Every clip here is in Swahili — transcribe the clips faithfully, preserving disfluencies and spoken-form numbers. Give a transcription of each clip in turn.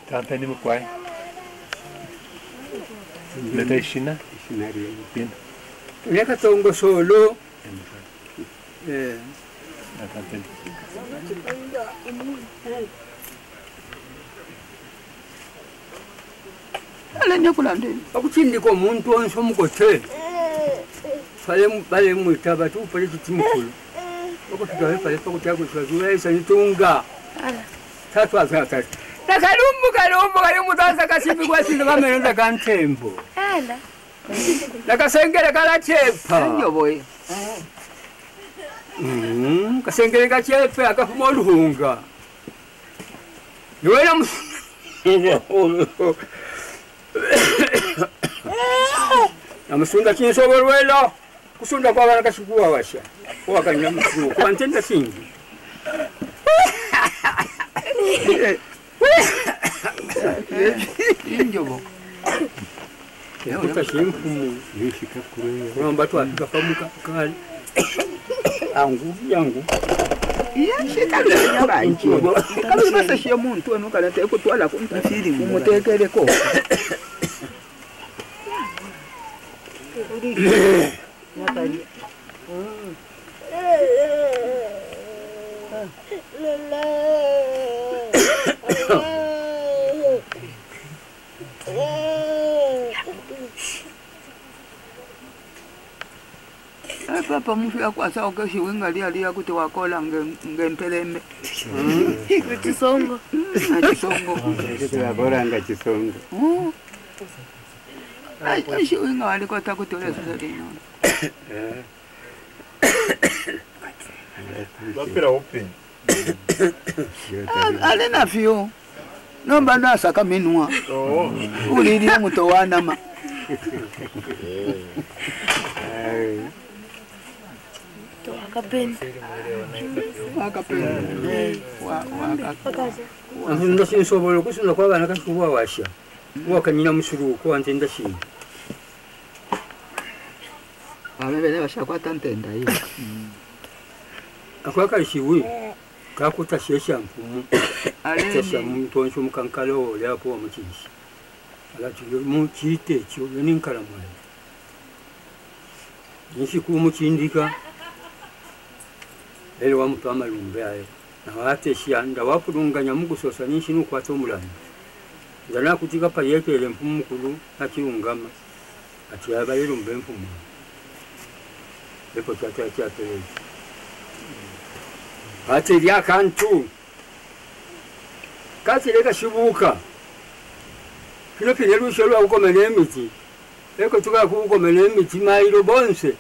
Tampeni mkwai. Leta ishina. Ishina rio. Bien. Neka tongo solo. Eh. Tampeni. Ale nyakulande. Akuchindi ko muntu onso mukote. Fale bale mwitaba tu pale tutimukulu. Okutugawe pale pakutyago twazuwa isa nitunga. Ala. Tatu azata. Nakalumbu kalumbu kalumbu tasa kasipi kwa sinda bamenza kantembo. Ala. Nakasengere kala chepa. Nyoboye. Mhm, kasengere ka chepa akafuma oluhunga. Niwela mu Namusunda kinsobolwela kusunda kwa bana kashikuwa washa. Kwa kanya mkuu kwa ntenda singi. Injobo. Kuta shimfumu yishika kure. Kwa mbatu afika pamuka kali. Angu yangu. Iya shitalo nyabanchi. Kama basa shia muntu eno kala te kutwala kumtafiri umutekele ko. Nyabali. Papa mufika kwasa okeshi wingali alia kuti wakola ngempelembe. Chisongo. Chisongo. Wakola nga chisongo. Ashi winga wali kota kutole sasa. Bapira open. Ale na fio. Nomba nasa kaminwa. Oh. Ulili muto wanama. Akapeni. Akapeni. Wa wa Nda sinsobolo kusunda kwa bana kashikuwa washa. Wakanyina musuruko antenda shini. Amebele bashakwata ntenda hiyo. Akwaka shiwi kakuta shesha mpumu. Ale Shesha muntu oncho mukankalo yapo mukishi. Alati mu kite kyo ninkala mwana. Nishiku mukindika. Ele wa mtu amalumbe ayo. Na wate shianda wapulunganya mugusosa nishinu kwata omulani. Ndana kutika pa yekele mpumu kulu akirungama. Ati abayelo mbe mpumu. Eko tata tata. Ati lya kantu. Kati leka shibuka. Kino kile lusho lwa ukomene emiti. Eko tuka kukomene emiti mailo bonse.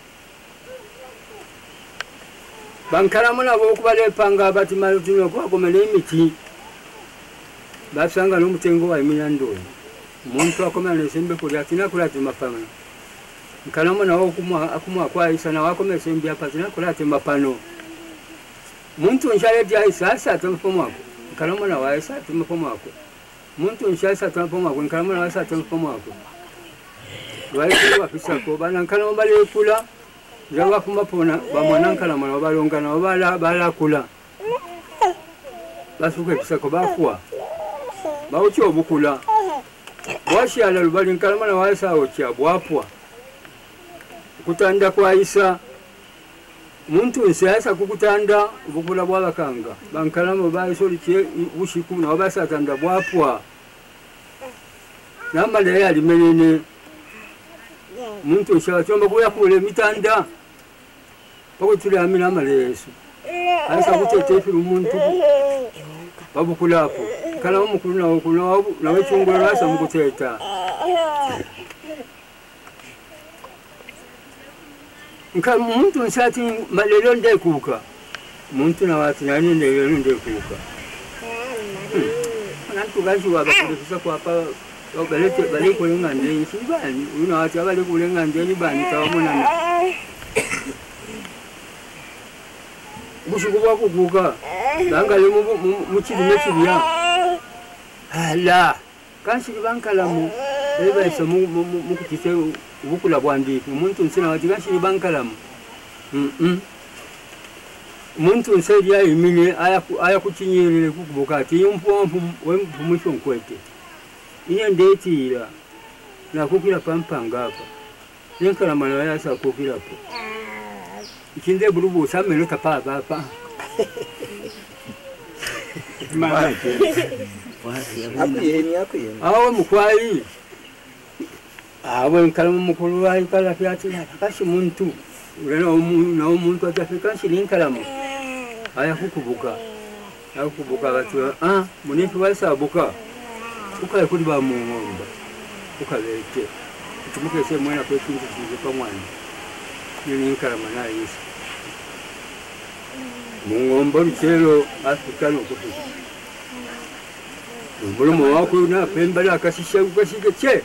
Bankaramu nabo okubale panga bati malutino kwa komene emiti. Basanga n'omutengo wa eminando. Umuntu akomene sembe kuli atina kula timapano. Nkaramu nawo okumwa akumwa kwa isa na wakomene sembe apatina kula timapano. Muntu nshale dia isa asa temfomako. Nkaramu na wa isa temfomako. Muntu nshale isa temfomako nkaramu na wa isa temfomako. Lwaikuwa pisako bana nkaramu bale kula. Jawa kumapona bamwana nkaramu na balonga na bala bala kula. Basuke pisako bakuwa. Bauchi obukula. Washi ala lubali nkalama na waisa ocha bwapwa. Kutanda kwa isa. Muntu nsiasa kukutanda obukula bwabakanga. Bankalama baisoli kye ushiku na wabasa tanda bwapwa. Nama le yali menene. Muntu nsiasa chomba kuya kule mitanda. Bakutule amina amale Yesu. Aisa kutetefi umuntu. Babukula hapo. Kala mukuru na okulu na wechungula rasa mukuteta. Nka muntu nsati malelo nde kuka. Muntu na watu nani lelo nde kuka. Nantu gashi wabakufisa kwa hapa balete bale kulenga ndeni sibani. Una watu bale kulenga ndeni bani tawamona. Bushuku bwa kukuka. Bangale mu kidime kibiya. Ala, kanshi bankalamu. Eba isa mu mu kutise ubukula bwandi. Umuntu nsina wati kanshi bankalamu. Mhm. Umuntu nsedi ya imine aya aya kuchinyerere kukuboka ati impompu wempumusho nkwete. iye ndetira nakukira pampanga apa nenkala mala yasa kukira po ikinde burubu samelo tapaba apa ma akuyeni akuyeni awo mukwali awo nkala mukulu wa nkala fyatira kashi muntu urena umuntu na umuntu atafika shilinkala mu aya kukubuka aya kukubuka batu ah munifi wasabuka ukale kuli ba mu ngomba ukaleke tumuke se mwana kwetu nzize pamwana nini nkala mana yisi mu ngomba rukero afikano kufuka mbulumo wako na pemba la kasisha ukashike che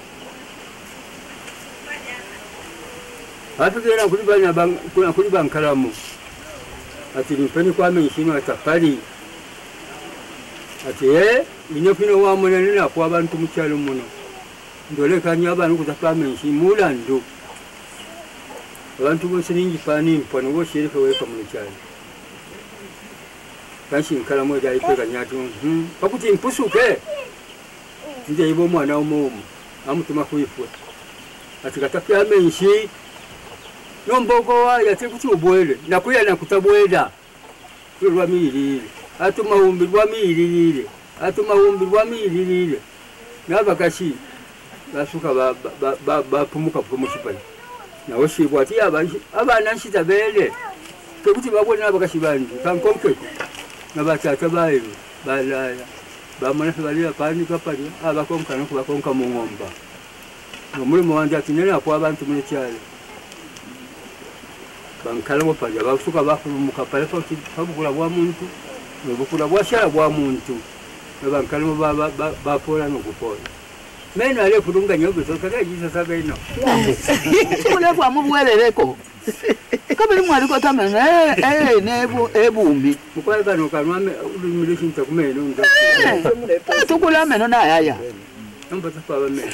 afikira kuli bana bang kuna kuli bankalamu ati nipeni kwa menshino atapali ati eh inofino wa munene na kwa bantu mukyalo muno ndole kanya abantu kutapa menshi mulando abantu bose ningi pani mpono bo shirika wepa mukyalo kanshi nkalamu ya ipeka nyatu hm pakuti mpusuke nje ibo mwana umumu amutuma kuifwa ati katapya menshi nomboko wa yate kuti ubwele nakuya nakutabweda kulwa milile atuma umbi lwa milile atuma umbi lwa milile nabakashi basuka ba ba ba pumuka pumushipani na woshibwa ati abanshi abana nshita bele kuti babona nabakashi bandi kankonke nabatata bayo balaya bamana balira pani kapali abakonka no kubakonka mu ngomba nomulimo wanje atinena kwa abantu mu cyalo bankala mopaja basuka bakuluka pale foti babukula bwa muntu babukula bwa shara bwa muntu bankala baba bapola no kupola mena ale kulunga nyobe soka yisa sabe no kule kwa mubweleleko kabiri mwali ko tamena eh nebu ebumbi mukwala bano kanwame ulimilishin takumeno ndo tukula meno na yaya namba tapaba meno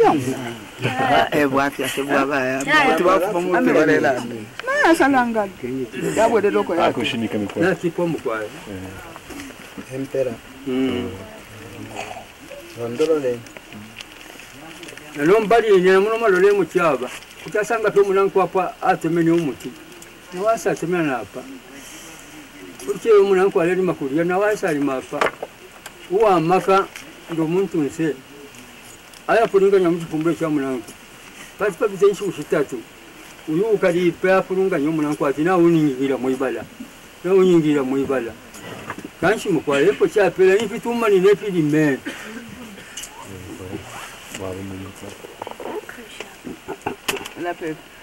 ebu afya sebwa baya tubafu mu tubalela na salanga yabwe de loko yako akushinika mikono na kipomo kwa empera mm ndolole nalombali ne muno malole mu kyaba kutasanga pe munanko apa atemene umuti na wasa atemena apa kuche munanko aleli makuria na wasa ali mapa uwa maka ndo muntu nse aya puringa nyamuti kumbe cha munanko basi pa bizenshi ushitatu uyu ukali pe afurunga nyomunanko ati na uningira muibala na uningira muibala kanshi mukwale po cha pela ni fituma ni nepili me wabo muniko la pepe